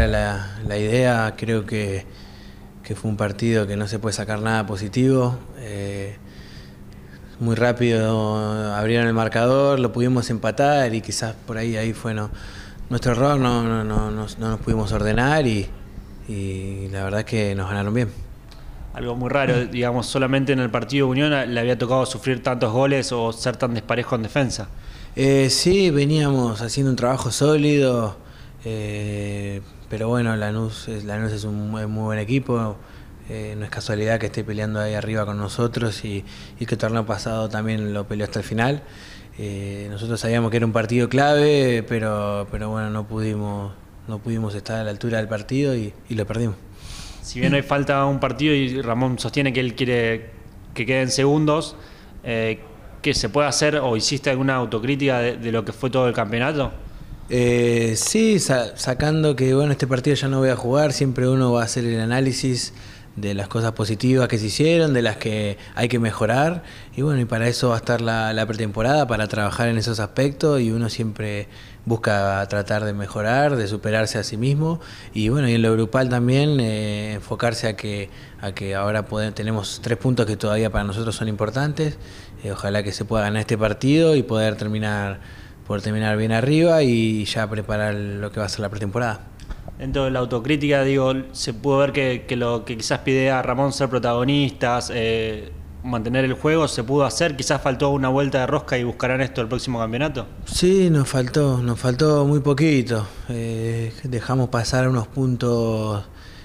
la idea. Creo que fue un partido que no se puede sacar nada positivo. Muy rápido abrieron el marcador, lo pudimos empatar y quizás por ahí fue nuestro error, no nos pudimos ordenar y la verdad es que nos ganaron bien. Algo muy raro, digamos, solamente en el partido de Unión le había tocado sufrir tantos goles o ser tan desparejo en defensa. Sí, veníamos haciendo un trabajo sólido, pero bueno, Lanús es un muy buen equipo. No es casualidad que esté peleando ahí arriba con nosotros y que el torneo pasado también lo peleó hasta el final. Nosotros sabíamos que era un partido clave, pero bueno, no pudimos estar a la altura del partido y lo perdimos. Si bien hoy falta un partido y Ramón sostiene que él quiere que queden segundos, ¿qué se puede hacer o hiciste alguna autocrítica de lo que fue todo el campeonato? Sí, sacando que bueno, este partido ya no voy a jugar, siempre uno va a hacer el análisis de las cosas positivas que se hicieron, de las que hay que mejorar y bueno, y para eso va a estar la pretemporada, para trabajar en esos aspectos y uno siempre busca tratar de mejorar, de superarse a sí mismo y bueno, y en lo grupal también enfocarse a que ahora tenemos 3 puntos que todavía para nosotros son importantes, ojalá que se pueda ganar este partido y poder terminar bien arriba y ya preparar lo que va a ser la pretemporada. Dentro de la autocrítica, digo, se pudo ver que lo que quizás pide a Ramón ser protagonistas, mantener el juego, se pudo hacer, quizás faltó una vuelta de rosca y buscarán esto el próximo campeonato. Sí, nos faltó muy poquito, dejamos pasar unos puntos,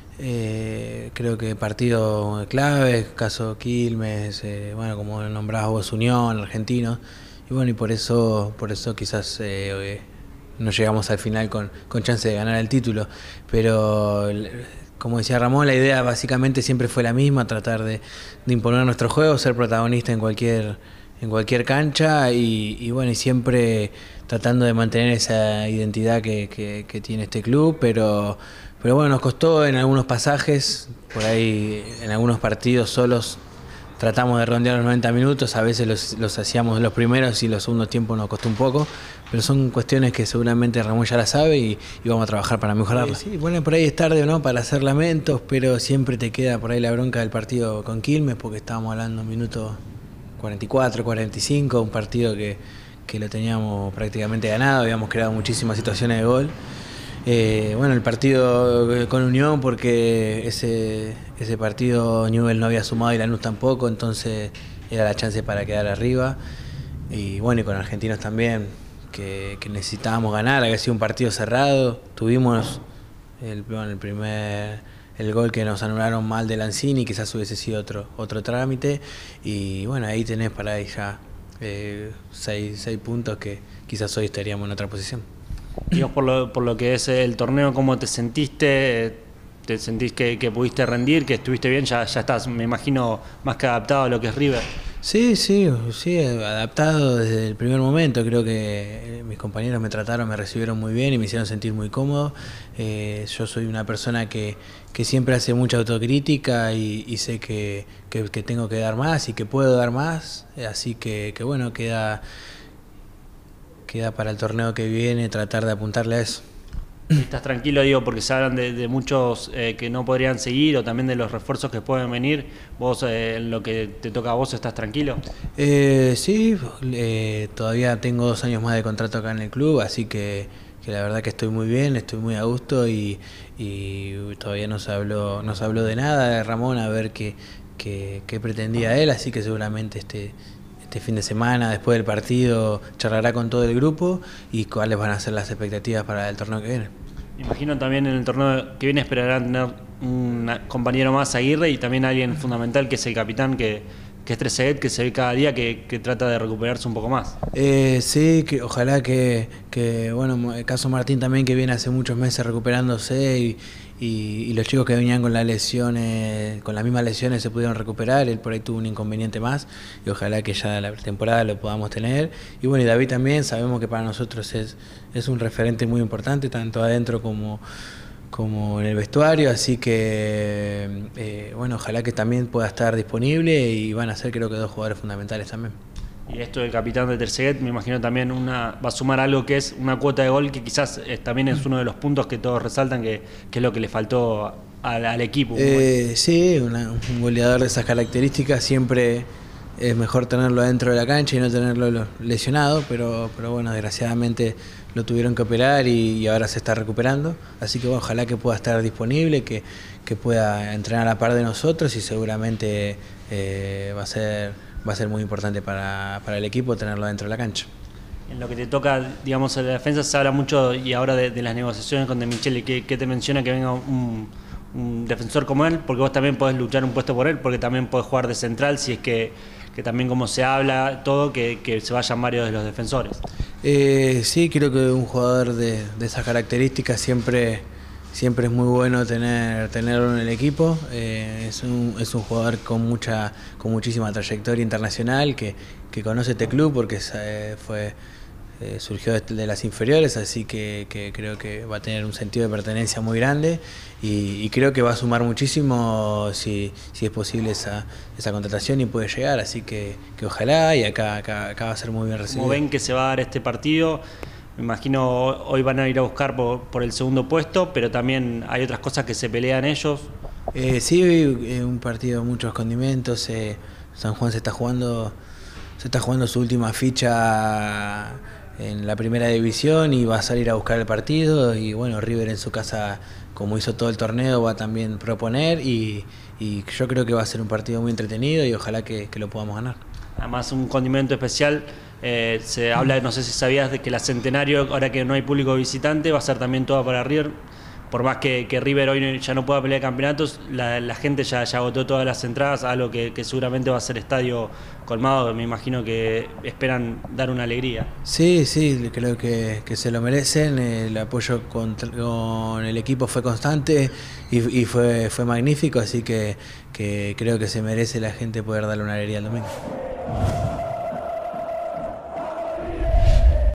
creo que partidos claves, caso Quilmes, bueno, como nombrabas vos, Unión, Argentinos, y bueno, y por eso quizás no llegamos al final con chance de ganar el título, pero como decía Ramón, la idea básicamente siempre fue la misma, tratar de imponer nuestro juego, ser protagonista en cualquier cancha y bueno, y siempre tratando de mantener esa identidad que tiene este club, pero bueno, nos costó en algunos pasajes, por ahí en algunos partidos solos tratamos de rondear los 90 minutos, a veces los hacíamos los primeros y los segundos tiempos nos costó un poco, pero son cuestiones que seguramente Ramón ya la sabe y vamos a trabajar para mejorarlas. Sí, bueno, por ahí es tarde o no para hacer lamentos, pero siempre te queda por ahí la bronca del partido con Quilmes, porque estábamos hablando minutos 44, 45, un partido que lo teníamos prácticamente ganado, habíamos creado muchísimas situaciones de gol. Bueno, el partido con Unión, porque ese partido Newell's no había sumado y Lanús tampoco, entonces era la chance para quedar arriba. Y bueno, y con Argentinos también, que necesitábamos ganar, había sido un partido cerrado. Tuvimos el gol que nos anularon mal de Lanzini, quizás hubiese sido otro trámite. Y bueno, ahí tenés para ahí ya 6 puntos que quizás hoy estaríamos en otra posición. Dios, por lo que es el torneo, ¿cómo te sentiste? ¿Te sentís que pudiste rendir, que estuviste bien? Ya estás, me imagino, más que adaptado a lo que es River. Sí, adaptado desde el primer momento. Creo que mis compañeros me recibieron muy bien y me hicieron sentir muy cómodo. Yo soy una persona que siempre hace mucha autocrítica y sé que tengo que dar más y que puedo dar más. Así que bueno, queda para el torneo que viene tratar de apuntarle a eso. ¿Estás tranquilo, digo, porque se hablan de muchos que no podrían seguir o también de los refuerzos que pueden venir? ¿Vos en lo que te toca a vos estás tranquilo? Sí, todavía tengo 2 años más de contrato acá en el club, así que la verdad que estoy muy bien, estoy muy a gusto y todavía no se habló de nada de Ramón, a ver qué pretendía él, así que seguramente este fin de semana, después del partido, charlará con todo el grupo y cuáles van a ser las expectativas para el torneo que viene. Imagino también en el torneo que viene esperarán tener un compañero más, Aguirre, y también alguien fundamental que es el capitán, que es Trezeguet, que se ve cada día que trata de recuperarse un poco más. Sí, que ojalá que bueno, el caso Martín también, que viene hace muchos meses recuperándose y los chicos que venían con las mismas lesiones se pudieron recuperar. Él por ahí tuvo un inconveniente más y ojalá que ya la temporada lo podamos tener. Y bueno, y David también, sabemos que para nosotros es un referente muy importante, tanto adentro como en el vestuario, así que bueno, ojalá que también pueda estar disponible y van a ser, creo que, 2 jugadores fundamentales también. Y esto del capitán de Trezeguet, me imagino también va a sumar algo que es una cuota de gol que quizás también es uno de los puntos que todos resaltan que es lo que le faltó al equipo. Sí, un goleador de esas características siempre es mejor tenerlo dentro de la cancha y no tenerlo lesionado, pero bueno, desgraciadamente lo tuvieron que operar y ahora se está recuperando, así que bueno, ojalá que pueda estar disponible, que pueda entrenar a la par de nosotros y seguramente va a ser muy importante para el equipo tenerlo dentro de la cancha. En lo que te toca, digamos, en la defensa se habla mucho y ahora de las negociaciones con De Micheli. ¿Qué te menciona que venga un defensor como él? Porque vos también podés luchar un puesto por él, porque también podés jugar de central, si es que también como se habla todo, que se vayan varios de los defensores. Sí, creo que un jugador de esas características siempre es muy bueno tenerlo en el equipo. Es un jugador con muchísima trayectoria internacional, que conoce este club porque surgió de las inferiores, así que creo que va a tener un sentido de pertenencia muy grande y creo que va a sumar muchísimo si es posible esa contratación y puede llegar, así que ojalá, y acá va a ser muy bien recibido. ¿Cómo ven que se va a dar este partido? Me imagino hoy van a ir a buscar por el segundo puesto, pero también hay otras cosas que se pelean ellos. Sí, un partido de muchos condimentos. San Juan se está jugando su última ficha en la primera división y va a salir a buscar el partido, y bueno, River en su casa, como hizo todo el torneo, va a también proponer y yo creo que va a ser un partido muy entretenido y ojalá que lo podamos ganar. Además, un condimento especial, se habla, no sé si sabías, de que la Centenario, ahora que no hay público visitante, va a ser también toda para River. Por más que River hoy ya no pueda pelear campeonatos, la gente ya agotó todas las entradas, algo que seguramente va a ser estadio colmado. Me imagino que esperan dar una alegría. Sí, creo que se lo merecen. El apoyo con el equipo fue constante y fue magnífico, así que creo que se merece la gente poder darle una alegría al domingo.